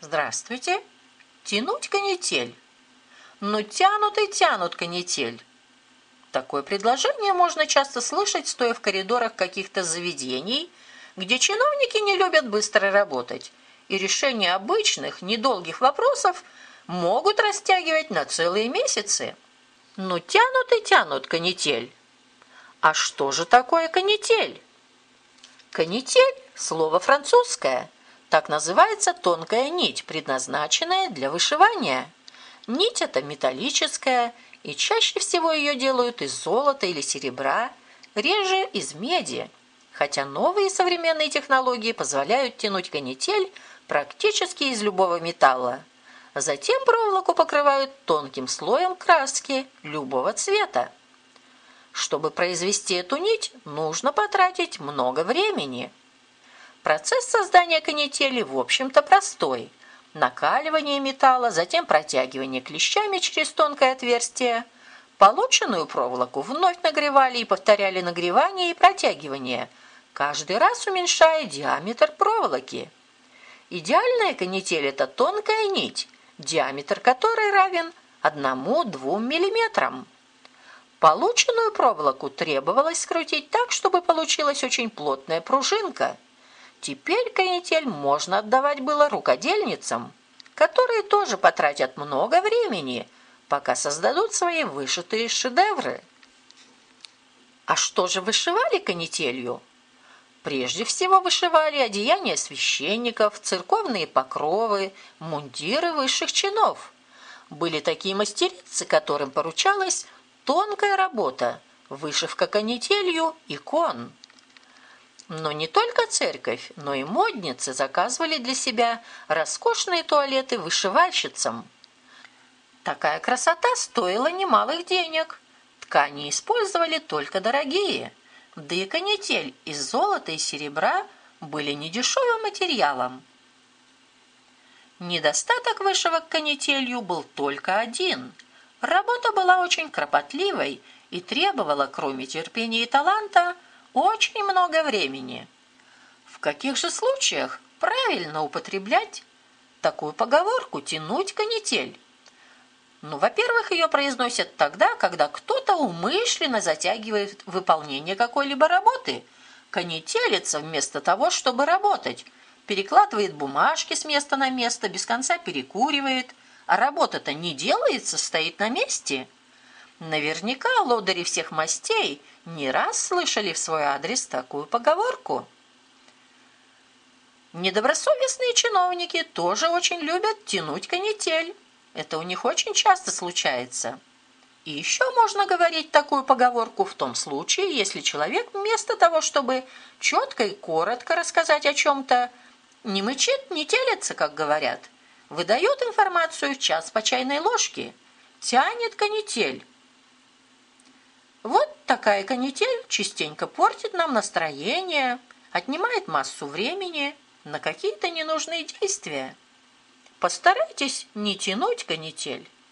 Здравствуйте. Тянуть канитель. Ну, тянут и тянут канитель. Такое предложение можно часто слышать, стоя в коридорах каких-то заведений, где чиновники не любят быстро работать, и решение обычных, недолгих вопросов могут растягивать на целые месяцы. Ну, тянут и тянут канитель. А что же такое канитель? Канитель – слово французское. Так называется тонкая нить, предназначенная для вышивания. Нить эта металлическая, и чаще всего ее делают из золота или серебра, реже из меди, хотя новые современные технологии позволяют тянуть канитель практически из любого металла. Затем проволоку покрывают тонким слоем краски любого цвета. Чтобы произвести эту нить, нужно потратить много времени. Процесс создания канители, в общем-то, простой. Накаливание металла, затем протягивание клещами через тонкое отверстие. Полученную проволоку вновь нагревали и повторяли нагревание и протягивание, каждый раз уменьшая диаметр проволоки. Идеальная канитель – это тонкая нить, диаметр которой равен 1–2 мм. Полученную проволоку требовалось скрутить так, чтобы получилась очень плотная пружинка. Теперь канитель можно отдавать было рукодельницам, которые тоже потратят много времени, пока создадут свои вышитые шедевры. А что же вышивали канителью? Прежде всего вышивали одеяния священников, церковные покровы, мундиры высших чинов. Были такие мастерицы, которым поручалась тонкая работа, вышивка канителью икон. Но не только церковь, но и модницы заказывали для себя роскошные туалеты вышивальщицам. Такая красота стоила немалых денег. Ткани использовали только дорогие, да и канитель из золота и серебра были недешевым материалом. Недостаток вышивок канителью был только один. Работа была очень кропотливой и требовала, кроме терпения и таланта, очень много времени. В каких же случаях правильно употреблять такую поговорку «тянуть канитель»? Ну, во-первых, ее произносят тогда, когда кто-то умышленно затягивает выполнение какой-либо работы, канителится вместо того, чтобы работать, перекладывает бумажки с места на место, без конца перекуривает, а работа-то не делается, стоит на месте. Наверняка лодыри всех мастей не раз слышали в свой адрес такую поговорку. Недобросовестные чиновники тоже очень любят тянуть канитель. Это у них очень часто случается. И еще можно говорить такую поговорку в том случае, если человек вместо того, чтобы четко и коротко рассказать о чем-то, не мычит, не телится, как говорят, выдает информацию час по чайной ложке, тянет канитель. Вот такая канитель частенько портит нам настроение, отнимает массу времени на какие-то ненужные действия. Постарайтесь не тянуть канитель.